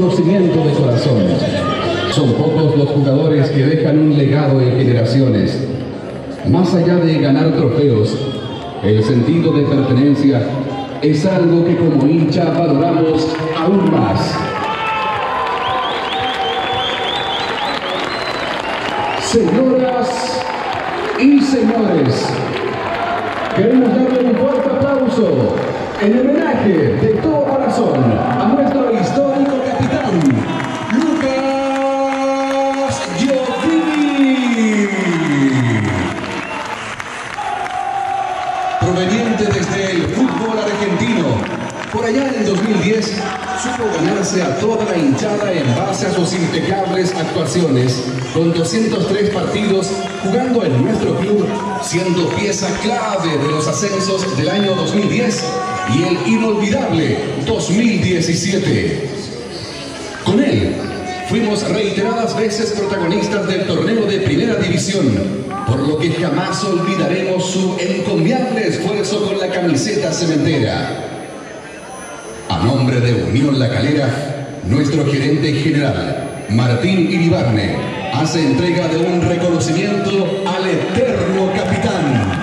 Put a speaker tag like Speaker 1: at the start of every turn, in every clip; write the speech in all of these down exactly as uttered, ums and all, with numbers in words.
Speaker 1: reconocimiento de corazón. Son pocos los jugadores que dejan un legado en generaciones. Más allá de ganar trofeos, el sentido de pertenencia es algo que como hincha valoramos aún más. Señoras y señores, queremos darle un fuerte aplauso en homenaje de todo corazón a nuestro histórico capitán, Lucas Giovini. Proveniente desde el fútbol argentino, por allá en el dos mil diez supo ganarse a toda la hinchada en base a sus impecables actuaciones, con doscientos tres partidos jugando en nuestro club, siendo pieza clave de los ascensos del año dos mil diez y el inolvidable dos mil diecisiete. Con él fuimos reiteradas veces protagonistas del torneo de primera división, por lo que jamás olvidaremos su encomiable esfuerzo con la camiseta cementera. A nombre de Unión La Calera, nuestro gerente general, Martín Iribarne, hace entrega de un reconocimiento al eterno capitán.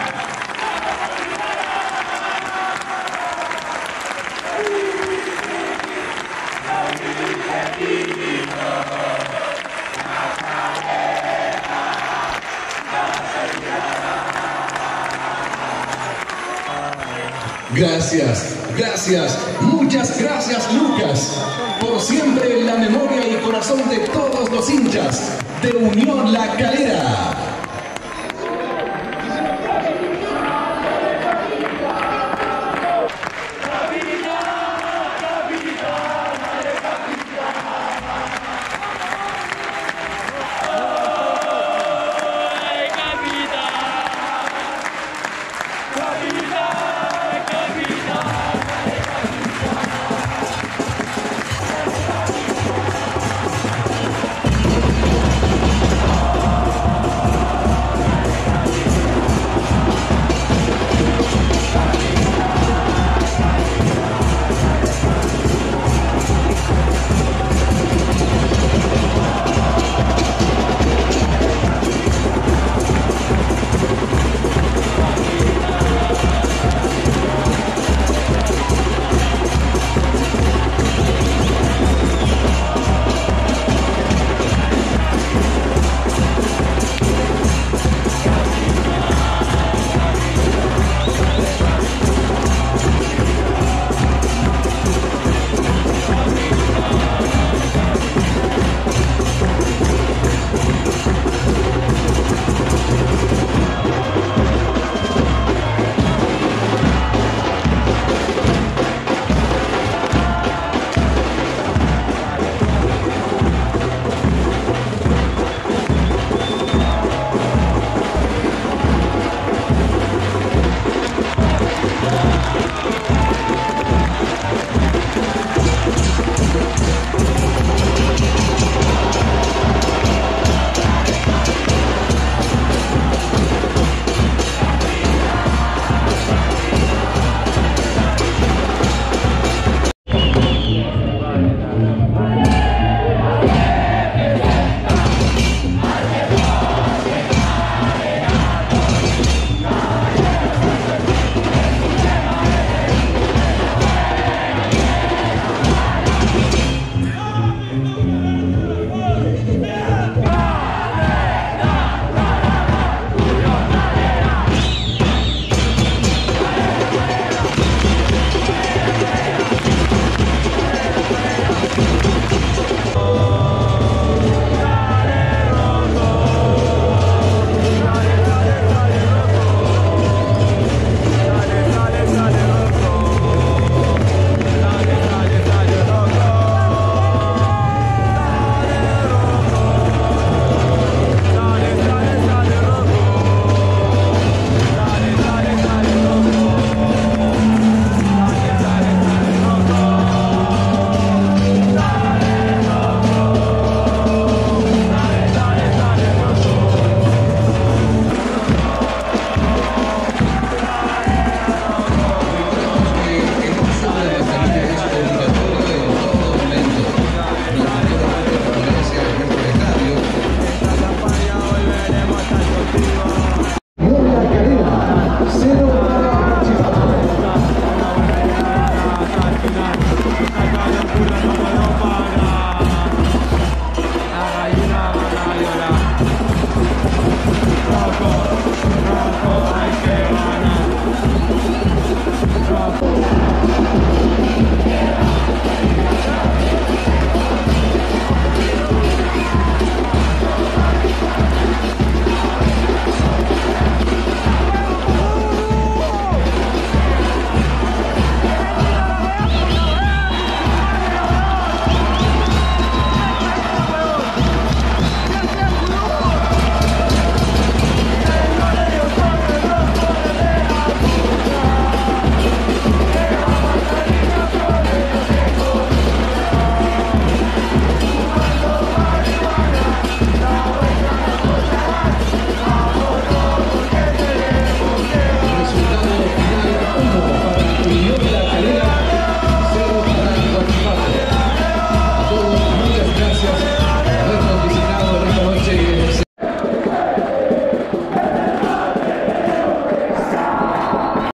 Speaker 1: Gracias, gracias, muchas gracias, Lucas, por siempre en la memoria y corazón de todos los hinchas de Unión La Calera.